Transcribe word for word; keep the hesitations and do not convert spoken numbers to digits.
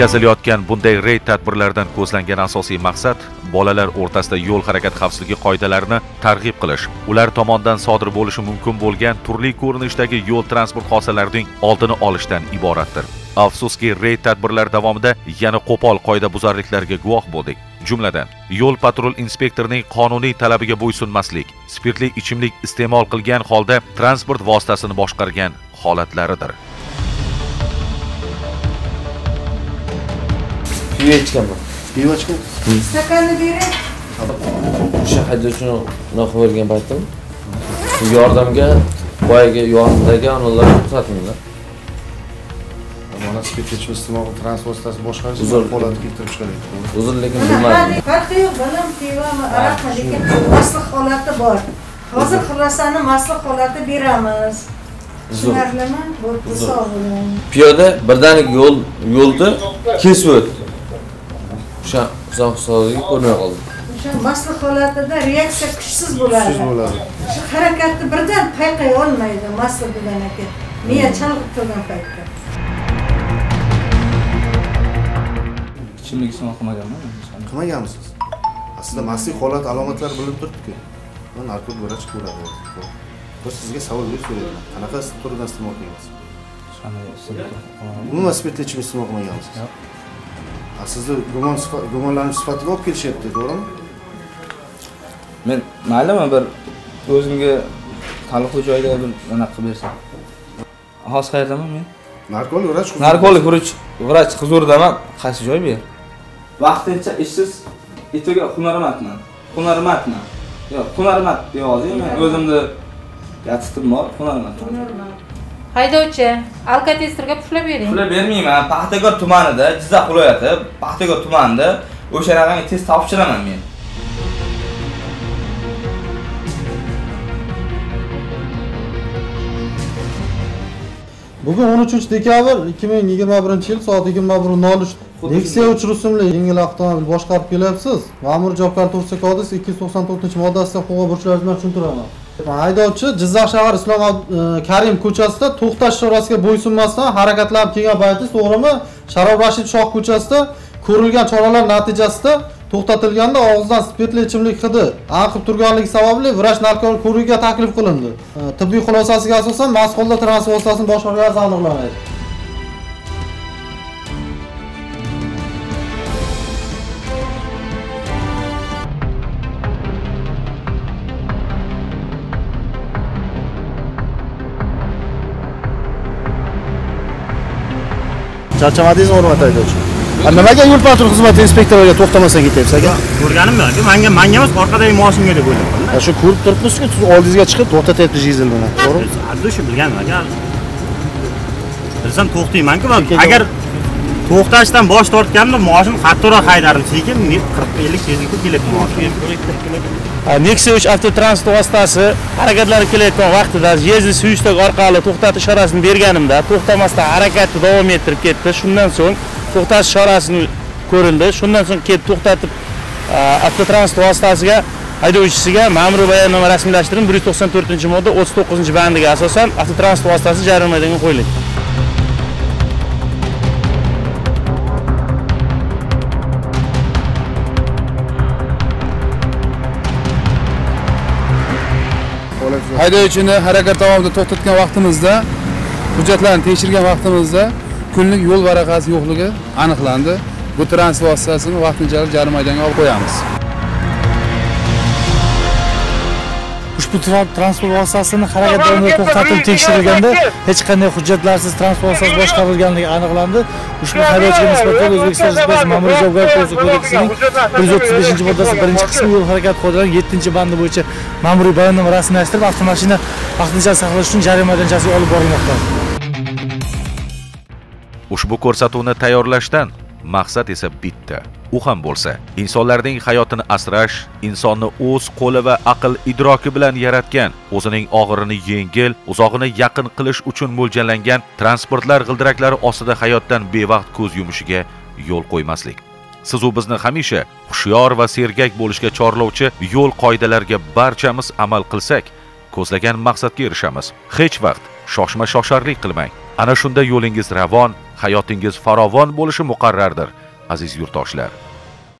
O'tkazilayotgan bunday reyd tadbirlaridan ko'zlangan asosiy maqsad bolalar o'rtasida yo'l harakati xavfsizligi qoidalarini targ'ib qilish, ular tomonidan sodir bo'lishi mumkin bo'lgan turli ko'rinishdagi yo'l transport hodisalarining oldini olishdan iboratdir. Afsuski, reyd tadbirlar davomida yana qo'pol qoidabuzarliklarga guvoh bo'ldik. Jumladan, yo'l patrul inspektorining qonuniy talabiga bo'ysunmaslik, spirtli ichimlik iste'mol qilgan holda transport vositasini boshqargan holatlaridir. Pivo ichganman. Pivo ichgan? Stakanni bering. O'sha haydovchini unaqa bo'lgan paytim yordamga boyaga yonidagi onalar ko'rsatinglar. Mana spirtli ichimlik iste'mol transport vositasi boshqarish holatga keltirib chiqaradi. Uzr, lekin bilmadim. Farqi yo'q, bilim, pivo, aroq, lekin maslahat holati bor. Hozir xulosani maslahat holati beramiz. Tushunarlimi? Bu sog' bo'ling. Piyoda birdaniga yo'l yo'lda kesib o'tdi. O'sha uzoq so'zga ko'rmay qoldim. O'sha maslahat holatida reaksiya kuchsiz bo'ladi. Kuchsiz bo'ladi. Shu harakatni birdan payqay olmaydi maslahatdan aka. Miya chalg'ib turgan paytda. Ichimlik iste'mol qilmaganman. Qilmaganmisiz? Aslida mas'ul holat alomatlari bilinib turibdi-ku. Men narkotik vrach ko'radi. Biz sizga savol berib so'rayman. Qanaqa turdan iste'mol qilgansiz? Umuman spirtli ichimlik iste'mol qilmaganmisiz? Yo'q. Sizni gumon gumonlanish sifatiga olib kelishyapti, to'g'rimi? Men maylimi bir o'zimga taniqli joyda bir anaqa qilib bersam. Hozir qayerdaman men? Narkotik vrach. Narkotik vrach, vrach huzuridaman. Qaysi joy bu yer? Vaqtincha ishsiz etiga hunarmandman. Hunarmandman. Yo'q, hunarmand deb yozing. Men o'zimni yatishtim bor, hunarmand. Haydovchi, alkotestorga pullar bering. Pullar bermayman. Paxtakor tumanida, Jizzax viloyati, Paxtakor tumanida o'sha raqamga test topshiraman men. Bugun o'n uchinchi dekabr ikki ming yigirma birinchi yil soat yigirma bir nol uch Nexia uch rusumli yengil avtomobil boshqarib kelyapsiz. Ma'muriy javobgarlik to'g'risida kodeksi ikki yuz to'qson to'rtinchi moddasida huquq burchlaringizni bilan tushuntiraman. Haydovchi Jizzax shahar Islom Karim ko'chasida to'xtash chorasiga bo'ysunmasdan harakatlanib kelgan payti, to'g'rimi? Sharof Rashid Shoh ko'chasida ko'rilgan choralar natijasida to'xtatilganda og'izdan spirtli ichimlik hidi anqib turganligi sababli vrach narkotik ko'rikka taklif qilindi. Tibbiy xulosasiga asosan mast holda transport vositasini boshqargani aniqlanadi. Charchamadingizmi, hurmatli haydovchi? Nimaga yo'l patrul xizmati inspektoriga to'xtamasdan ketyapsiz aka? Ko'rganim yo'q. Menga menga emas, orqadagi mashinaga deb o'yladim. Shu ko'rib turibsiz-ku, siz oldingizga chiqib to'xtatyapsiz jizni, to'g'rimi? Adda shu bilganim aka. Bilsam to'xtayman-ku, agar to'xtashdan bosh tortganimda mashina qattiqroq haydardim, lekin qirq ellik tezlikda kelyapti mashina. Nexia uch avtotransport vositasi harakatlanib kelayotgan vaqtida yezli suyuchdagi orqali to'xtatish chorasini berganimda to'xtamasdan harakatni davom ettirib ketdi. Shundan so'ng to'xtash chorasini ko'rildi. Shundan so'ng kelib to'xtatib avtotransport vositasiga haydovchisiga ma'muriy bayonnoma rasmiylashtirilib bir yuz to'qson to'rtinchi modda o'ttiz to'qqizinchi bandiga asosan avtotransport vositasi jarima maydoniga qo'yildi. Haydovchini harakat davomida to'xtatgan vaqtimizda, hujjatlarni tekshirgan vaqtimizda kunlik yo'l varaqasi yo'qligi aniqlandi. Bu transport vositasini vaqtinchalik jarima maydoniga olib qo'yamiz. Ushbu transport vositasini harakat davomida to'xtatib tekshirilganda hech qanday hujjatlarsiz transport vositasi boshqarilganligi aniqlandi. Ushbu haydovchiga nisbatan O'zbekiston Respublikasi Ma'muriy javobgarlik kodeksining bir yuz o'ttiz beshinchi moddasi birinchi qismi yo'l harakati qoidalarining yettinchi bandi bo'yicha ma'muriy bayonnoma rasmiylashtirib, avtomashina vaqtinchalik saqlash uchun jarimadan jazoga olib borilmoqda. Ushbu ko'rsatuvni tayyorlashdan maqsad esa bitta. U ham bo'lsa, insonlarning hayotini asrash, insonni o'z qo'li va aql idroki bilan yaratgan, o'zining og'irini yengil, uzog'ini yaqin qilish uchun mo'ljallangan transportlar g'ildiraklari ostida hayotdan bevaqt ko'z yumishiga yo'l qo'ymaslik. Siz u bizni hamisha hushyor va sergak bo'lishga chorlovchi yo'l qoidalariga barchamiz amal qilsak, ko'zlagan maqsadga erishamiz. Hech vaqt shoshma-shosharlik qilmang. Ana shunda yo'lingiz ravon, hayotingiz farovon bo'lishi muqarrardir, aziz yurtdoshlar.